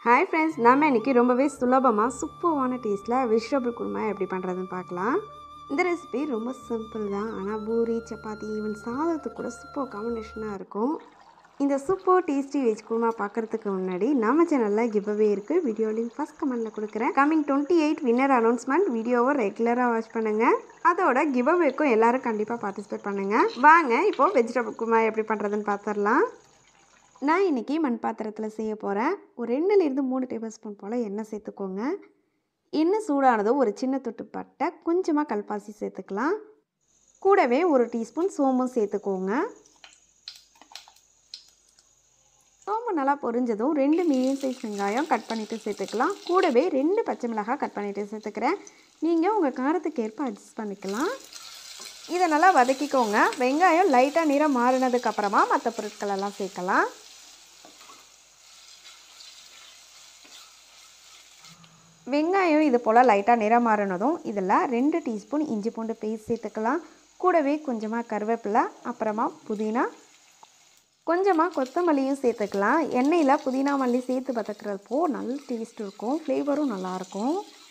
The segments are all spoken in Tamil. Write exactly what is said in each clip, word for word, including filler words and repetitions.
Hi friends, நாம இன்னைக்கு ரொம்பவே சுலபமா சூப்பரான டேஸ்ட்ல வெஜிடபிள் குருமா எப்படி பண்றதுன்னு பார்க்கலாம். இந்த ரெசிபி ரொம்ப சிம்பிள் தான். ஆனா பூரி, சப்பாத்தி, ஈவன் சாதத்துக்கு கூட சூப்பர் காம்பினேஷனா இருக்கும். இந்த சூப்பர் டேஸ்டி வெஜ் குருமா பார்க்கிறதுக்கு முன்னாடி நம்ம சேனல்ல கிவ் அவே இருக்கு. வீடியோ லிங்க் ஃபர்ஸ்ட் கமெண்ட்ல கொடுக்கிறேன். Coming twenty eight winner announcement வீடியோவை ரெகுலரா வாட்ச் பண்ணுங்க. அதோட கிவ் அவேக்கும் எல்லாரும் கண்டிப்பா பார்ட்டிசிபேட் பண்ணுங்க. வாங்க இப்போ வெஜிடபிள் குருமா எப்படி பண்றதுன்னு பார்த்தறலாம். நான் இன்றைக்கி மண் பாத்திரத்தில் செய்ய போகிறேன். ஒரு ரெண்டுலேருந்து மூணு டேபிள் ஸ்பூன் போல் எண்ணெய் சேர்த்துக்கோங்க. எண்ணெய் சூடானதும் ஒரு சின்ன தொட்டு பட்டை, கொஞ்சமாக கல்பாசி சேர்த்துக்கலாம். கூடவே ஒரு டீஸ்பூன் சோம்பும் சேர்த்துக்கோங்க. சோம்பு நல்லா பொரிஞ்சதும் ரெண்டு மீடியம் சைஸ் வெங்காயம் கட் பண்ணிவிட்டு சேர்த்துக்கலாம். கூடவே ரெண்டு பச்சை மிளகாய் கட் பண்ணிவிட்டு சேர்த்துக்கிறேன். நீங்கள் உங்கள் காரத்துக்கு ஏற்ப அட்ஜஸ்ட் பண்ணிக்கலாம். இதை நல்லா வதக்கிக்கோங்க. வெங்காயம் லைட்டாக நிறம் மாறினதுக்கப்புறமா மற்ற பொருட்கள் எல்லாம் சேர்க்கலாம். வெங்காயம் இது போல் லைட்டாக நிறம் மாறினதும் இதில் ரெண்டு டீஸ்பூன் இஞ்சி பூண்டு பேஸ்ட் சேர்த்துக்கலாம். கூடவே கொஞ்சமாக கருவேப்பிலை, அப்புறமா புதினா, கொஞ்சமாக கொத்தமல்லியும் சேர்த்துக்கலாம். எண்ணெயில் புதினா மல்லி சேர்த்து வதக்குறப்போ நல்ல டேஸ்ட் இருக்கும், ஃப்ளேவரும் நல்லாயிருக்கும்.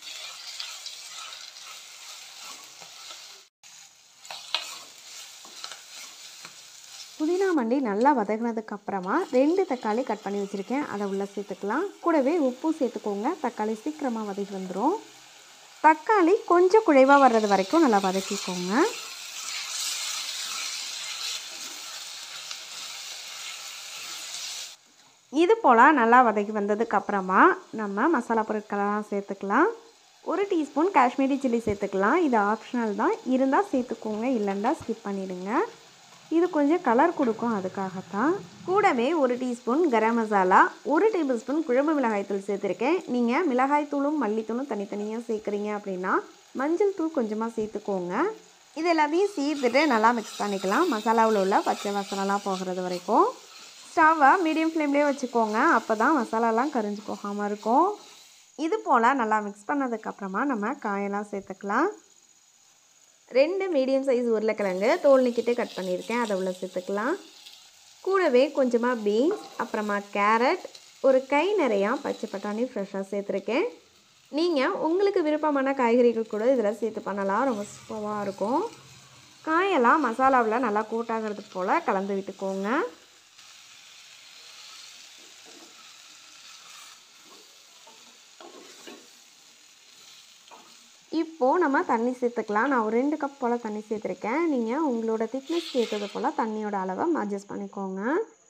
புதினா மல்லி நல்லா வதங்கினதுக்கப்புறமா ரெண்டு தக்காளி கட் பண்ணி வச்சுருக்கேன், அதை உள்ளே சேர்த்துக்கலாம். கூடவே உப்பும் சேர்த்துக்கோங்க. தக்காளி சீக்கிரமாக வதக்கி வந்துடும். தக்காளி கொஞ்சம் குழைவாக வர்றது வரைக்கும் நல்லா வதக்கிக்கோங்க. இது போல் நல்லா வதக்கி வந்ததுக்கப்புறமா நம்ம மசாலா பொருட்களெல்லாம் சேர்த்துக்கலாம். ஒரு டீஸ்பூன் காஷ்மீரி சில்லி சேர்த்துக்கலாம். இது ஆப்ஷனல் தான், இருந்தால் சேர்த்துக்கோங்க, இல்லைன்னா ஸ்கிப் பண்ணிவிடுங்க. இது கொஞ்சம் கலர் கொடுக்கும், அதுக்காகத்தான். கூடவே ஒரு டீஸ்பூன் கரம் மசாலா, ஒரு டேபிள் ஸ்பூன் குழம்பு மிளகாய்த்தூள் சேர்த்துருக்கேன். நீங்கள் மிளகாய்த்தூளும் மல்லித்தூளும் தனித்தனியாக சேர்க்குறீங்க அப்படின்னா மஞ்சள் தூள் கொஞ்சமாக சேர்த்துக்கோங்க. இது எல்லாத்தையும் சேர்த்துட்டு நல்லா மிக்ஸ் பண்ணிக்கலாம். மசாலாவில் உள்ள பச்சை வாசனைலாம் போகிறது வரைக்கும் ஸ்டவ்வை மீடியம் ஃப்ளேம்லேயே வச்சுக்கோங்க. அப்போ தான் மசாலாலாம் கரிஞ்சு போகாமல் இருக்கும். இது போல் நல்லா மிக்ஸ் பண்ணதுக்கப்புறமா நம்ம காயெல்லாம் சேர்த்துக்கலாம். ரெண்டு மீடியம் சைஸ் உருளைக்கிழங்கு தோல் நீக்கிட்டு கட் பண்ணியிருக்கேன், அதை உள்ள சேர்த்துக்கலாம். கூடவே கொஞ்சமாக பீன்ஸ், அப்புறமா கேரட், ஒரு கை நிறையா பச்சை பட்டாணி ஃப்ரெஷ்ஷாக சேர்த்துருக்கேன். நீங்கள் உங்களுக்கு விருப்பமான காய்கறிகள் கூட இதில் சேர்த்து பண்ணலாம், ரொம்ப சூப்பராக இருக்கும். காயெல்லாம் மசாலாவில் நல்லா கூட்டாகிறது போல் கலந்து விட்டுக்கோங்க. இப்போது நம்ம தண்ணி சேர்த்துக்கலாம். நான் ஒரு ரெண்டு கப் போல் தண்ணி சேர்த்துருக்கேன். நீங்கள் உங்களோட திக்னஸ் சேர்த்தது போல் தண்ணியோட அளவை அட்ஜஸ்ட் பண்ணிக்கோங்க.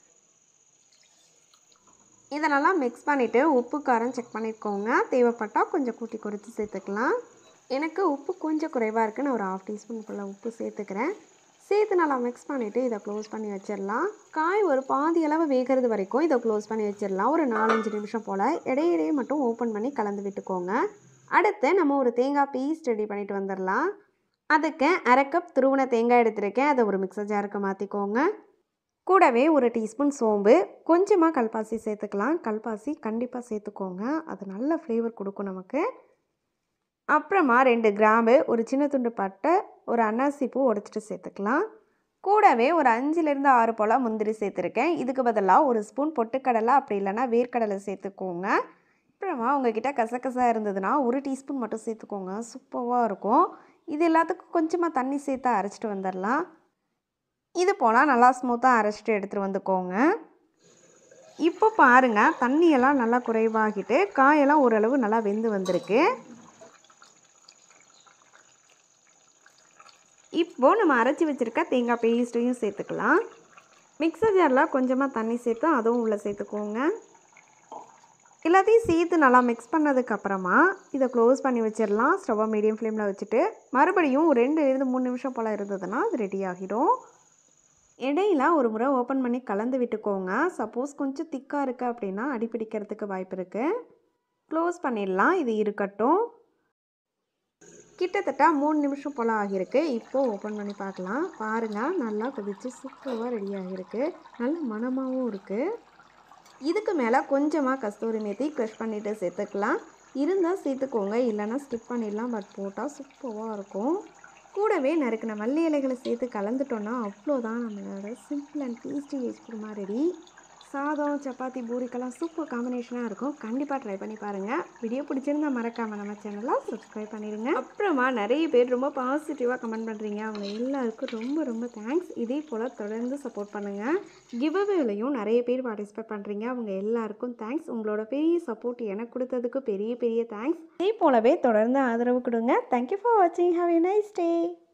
இதை நல்லா மிக்ஸ் பண்ணிவிட்டு உப்பு காரம் செக் பண்ணிக்கோங்க. தேவைப்பட்டால் கொஞ்சம் கூட்டி குறைச்சி சேர்த்துக்கலாம். எனக்கு உப்பு கொஞ்சம் குறைவாக இருக்குது, நான் ஒரு ஹாஃப் டீஸ்பூன் போல் உப்பு சேர்த்துக்கிறேன். சேர்த்து நல்லா மிக்ஸ் பண்ணிவிட்டு இதை க்ளோஸ் பண்ணி வச்சிடலாம். காய் ஒரு பாதி அளவு வேகிறது வரைக்கும் இதை க்ளோஸ் பண்ணி வச்சிடலாம். ஒரு நாலஞ்சு நிமிஷம் போல் இடையிடையே மட்டும் ஓப்பன் பண்ணி கலந்து விட்டுக்கோங்க. அடுத்து நம்ம ஒரு தேங்காய் பேஸ்ட் ரெடி பண்ணிட்டு வந்துடலாம். அதுக்கு அரை கப் துருவின தேங்காய் எடுத்துருக்கேன், அதை ஒரு மிக்சர் ஜாருக்கு மாற்றிக்கோங்க. கூடவே ஒரு டீஸ்பூன் சோம்பு, கொஞ்சமாக கல்பாசி சேர்த்துக்கலாம். கல்பாசி கண்டிப்பாக சேர்த்துக்கோங்க, அது நல்ல ஃப்ளேவர் கொடுக்கும் நமக்கு. அப்புறமா ரெண்டு கிராம்பு, ஒரு சின்ன துண்டு பட்டை, ஒரு அன்னாசி பூ உடைச்சிட்டு சேர்த்துக்கலாம். கூடவே ஒரு அஞ்சுலேருந்து ஆறு போல் முந்திரி சேர்த்துருக்கேன். இதுக்கு பதிலாக ஒரு ஸ்பூன் பொட்டுக்கடலை, அப்படி இல்லைன்னா வேர்க்கடலை சேர்த்துக்கோங்க. அப்புறமா உங்கள்கிட்ட கசகசாக இருந்ததுன்னா ஒரு டீஸ்பூன் மட்டும் சேர்த்துக்கோங்க, சூப்பராக இருக்கும். இது எல்லாத்துக்கும் கொஞ்சமாக தண்ணி சேர்த்து அரைச்சிட்டு வந்துடலாம். இது போல் நல்லா ஸ்மூத்தாக அரைச்சிட்டு எடுத்துகிட்டு வந்துக்கோங்க. இப்போ பாருங்கள், தண்ணியெல்லாம் நல்லா குறைவாகிட்டு காயெல்லாம் ஓரளவு நல்லா வெந்து வந்திருக்கு. இப்போது நம்ம அரைச்சி வச்சுருக்க தேங்காய் பேஸ்ட்டையும் சேர்த்துக்கலாம். மிக்சர் ஜாரில் கொஞ்சமாக தண்ணி சேர்த்து அதுவும் உள்ளே சேர்த்துக்கோங்க. எல்லாத்தையும் சேர்த்து நல்லா மிக்ஸ் பண்ணதுக்கப்புறமா இதை க்ளோஸ் பண்ணி வச்சிடலாம். ஸ்டவ்வை மீடியம் ஃப்ளேமில் வச்சுட்டு மறுபடியும் ஒரு ரெண்டுலேருந்து மூணு நிமிஷம் போல் இருந்ததுன்னா அது ரெடி ஆகிடும். இடையில ஒரு முறை ஓப்பன் பண்ணி கலந்து விட்டுக்கோங்க. சப்போஸ் கொஞ்சம் திக்காக இருக்குது அப்படின்னா அடிப்பிடிக்கிறதுக்கு வாய்ப்பு இருக்குது. க்ளோஸ் பண்ணிடலாம், இது இருக்கட்டும். கிட்டத்தட்ட மூணு நிமிஷம் போல் ஆகியிருக்கு. இப்போது ஓப்பன் பண்ணி பார்க்கலாம். பாருங்கள், நல்லா கொதித்து சூப்பராக ரெடி ஆகியிருக்கு, நல்ல மணமாகவும் இருக்குது. இதுக்கு மேலே கொஞ்சமாக கஸ்தூரி மேத்தி க்ரஷ் பண்ணிவிட்டு சேர்த்துக்கலாம். இருந்தால் சேர்த்துக்கோங்க, இல்லைன்னா ஸ்கிப் பண்ணிடலாம். பட் போட்டால் சூப்பராக இருக்கும். கூடவே நறுக்கின மல்லி இலைகளை சேர்த்து கலந்துட்டோன்னா அவ்வளோதான், நம்மளோட simple and tasty veg kurma ready. சாதம், சப்பாத்தி, பூரிக்கெல்லாம் சூப்பர் காம்பினேஷனாக இருக்கும். கண்டிப்பாக ட்ரை பண்ணி பாருங்கள். வீடியோ பிடிச்சிருந்தா மறக்காமல் நம்ம சேனலை சப்ஸ்கிரைப் பண்ணிடுங்க. அப்புறமா நிறைய பேர் ரொம்ப பாசிட்டிவாக கமெண்ட் பண்ணுறீங்க. அவங்க எல்லாருக்கும் ரொம்ப ரொம்ப தேங்க்ஸ். இதே போல் தொடர்ந்து சப்போர்ட் பண்ணுங்கள். கிவ்அவேலையும் நிறைய பேர் பார்ட்டிசிபேட் பண்ணுறீங்க. அவங்க எல்லாருக்கும் தேங்க்ஸ். உங்களோட பெரிய சப்போர்ட் எனக்கு கொடுத்ததுக்கு பெரிய பெரிய தேங்க்ஸ். இதே போலவே தொடர்ந்து ஆதரவு கொடுங்க. தேங்க்யூ ஃபார் வாட்சிங். Have a nice day.